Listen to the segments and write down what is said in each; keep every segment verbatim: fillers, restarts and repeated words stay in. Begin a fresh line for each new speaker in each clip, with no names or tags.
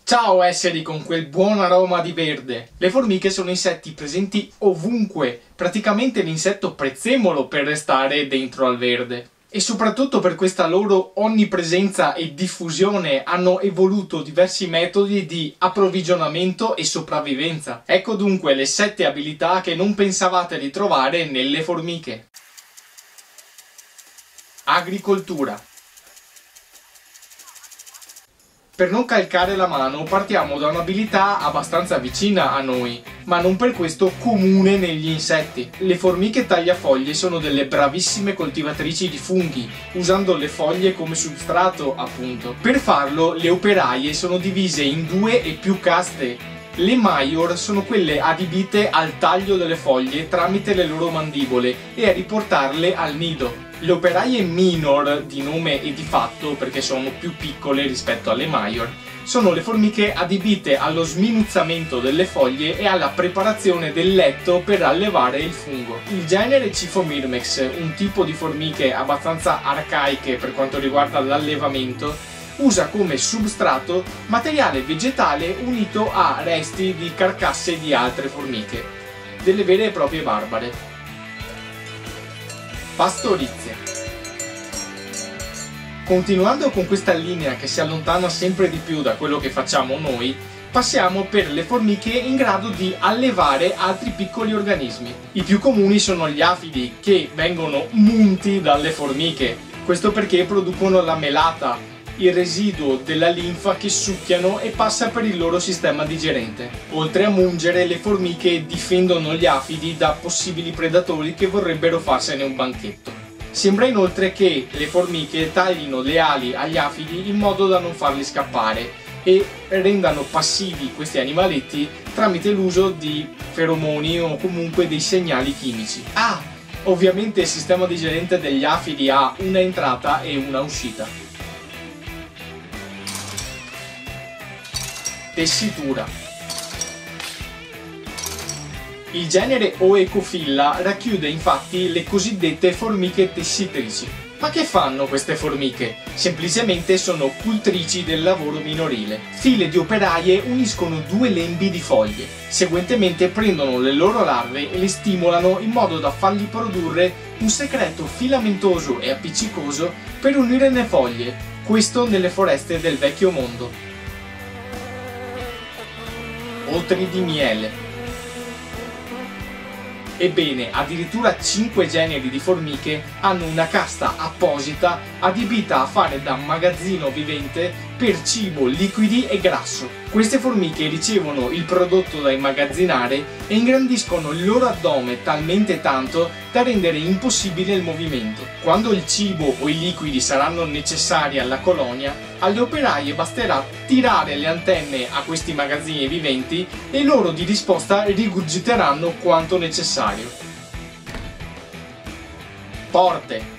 Ciao esseri con quel buon aroma di verde! Le formiche sono insetti presenti ovunque, praticamente l'insetto prezzemolo per restare dentro al verde. E soprattutto per questa loro onnipresenza e diffusione hanno evoluto diversi metodi di approvvigionamento e sopravvivenza. Ecco dunque le sette abilità che non pensavate di trovare nelle formiche. Agricoltura. Per non calcare la mano partiamo da un'abilità abbastanza vicina a noi, ma non per questo comune negli insetti. Le formiche tagliafoglie sono delle bravissime coltivatrici di funghi, usando le foglie come substrato, appunto. Per farlo, le operaie sono divise in due e più caste. Le major sono quelle adibite al taglio delle foglie tramite le loro mandibole e a riportarle al nido. Le operaie minor, di nome e di fatto perché sono più piccole rispetto alle major, sono le formiche adibite allo sminuzzamento delle foglie e alla preparazione del letto per allevare il fungo. Il genere Cyphomyrmex, un tipo di formiche abbastanza arcaiche per quanto riguarda l'allevamento, usa come substrato materiale vegetale unito a resti di carcasse di altre formiche, delle vere e proprie barbare. Pastorizia. Continuando con questa linea che si allontana sempre di più da quello che facciamo noi, passiamo per le formiche in grado di allevare altri piccoli organismi. I più comuni sono gli afidi, che vengono munti dalle formiche. Questo perché producono la melata, il residuo della linfa che succhiano e passa per il loro sistema digerente. Oltre a mungere, le formiche difendono gli afidi da possibili predatori che vorrebbero farsene un banchetto. Sembra inoltre che le formiche taglino le ali agli afidi in modo da non farli scappare e rendano passivi questi animaletti tramite l'uso di feromoni o comunque dei segnali chimici. Ah! Ovviamente il sistema digerente degli afidi ha una entrata e una uscita. Tessitura. Il genere Oecophila racchiude infatti le cosiddette formiche tessitrici. Ma che fanno queste formiche? Semplicemente sono cultrici del lavoro minorile. File di operaie uniscono due lembi di foglie. Seguentemente prendono le loro larve e le stimolano in modo da fargli produrre un secreto filamentoso e appiccicoso per unire le foglie. Questo nelle foreste del vecchio mondo. Otri di miele. Ebbene, addirittura cinque generi di formiche hanno una casta apposita adibita a fare da magazzino vivente per cibo, liquidi e grasso. Queste formiche ricevono il prodotto da immagazzinare e ingrandiscono il loro addome talmente tanto da rendere impossibile il movimento. Quando il cibo o i liquidi saranno necessari alla colonia, alle operaie basterà tirare le antenne a questi magazzini viventi e loro di risposta rigurgiteranno quanto necessario. Porte.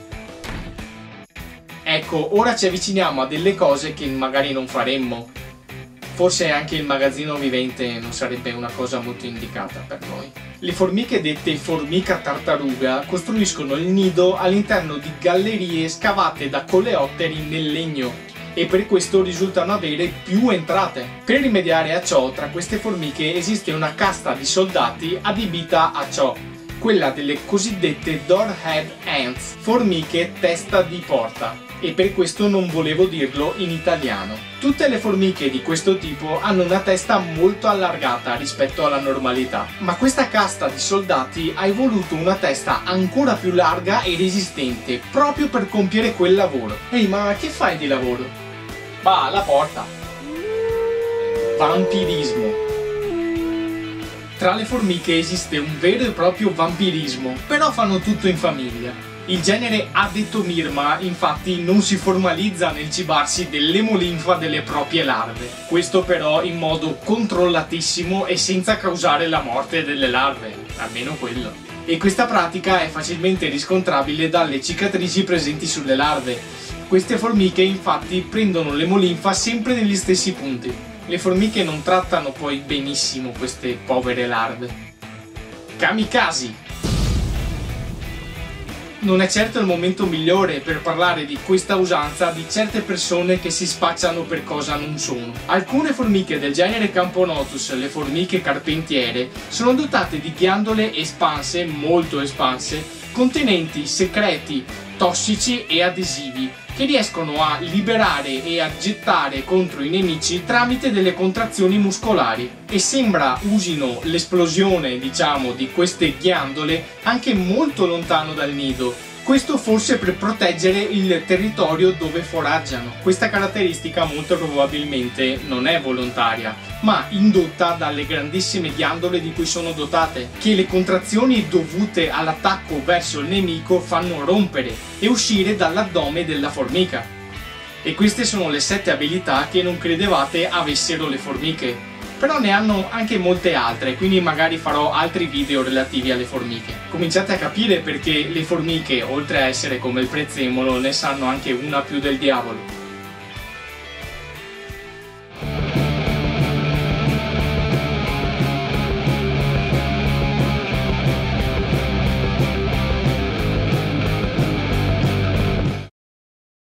Ecco, ora ci avviciniamo a delle cose che magari non faremmo. Forse anche il magazzino vivente non sarebbe una cosa molto indicata per noi. Le formiche dette formica tartaruga costruiscono il nido all'interno di gallerie scavate da coleotteri nel legno e per questo risultano avere più entrate. Per rimediare a ciò, tra queste formiche esiste una casta di soldati adibita a ciò, quella delle cosiddette Doorhead Ants, formiche testa di porta. E per questo non volevo dirlo in italiano. Tutte le formiche di questo tipo hanno una testa molto allargata rispetto alla normalità, ma questa casta di soldati ha evoluto una testa ancora più larga e resistente proprio per compiere quel lavoro. Ehi, ma che fai di lavoro? Bah, la porta. Vampirismo. Tra le formiche esiste un vero e proprio vampirismo, però fanno tutto in famiglia. Il genere Adetomyrma infatti non si formalizza nel cibarsi dell'emolinfa delle proprie larve, questo però in modo controllatissimo e senza causare la morte delle larve, almeno quello. E questa pratica è facilmente riscontrabile dalle cicatrici presenti sulle larve. Queste formiche infatti prendono l'emolinfa sempre negli stessi punti. Le formiche non trattano poi benissimo queste povere larve. Kamikaze. Non è certo il momento migliore per parlare di questa usanza di certe persone che si spacciano per cosa non sono. Alcune formiche del genere Camponotus, le formiche carpentiere, sono dotate di ghiandole espanse, molto espanse, contenenti secreti tossici e adesivi che riescono a liberare e a gettare contro i nemici tramite delle contrazioni muscolari, e sembra usino l'esplosione, diciamo, di queste ghiandole anche molto lontano dal nido. Questo forse per proteggere il territorio dove foraggiano. Questa caratteristica molto probabilmente non è volontaria, ma indotta dalle grandissime ghiandole di cui sono dotate, che le contrazioni dovute all'attacco verso il nemico fanno rompere e uscire dall'addome della formica. E queste sono le sette abilità che non credevate avessero le formiche. Però ne hanno anche molte altre, quindi magari farò altri video relativi alle formiche. Cominciate a capire perché le formiche, oltre a essere come il prezzemolo, ne sanno anche una più del diavolo.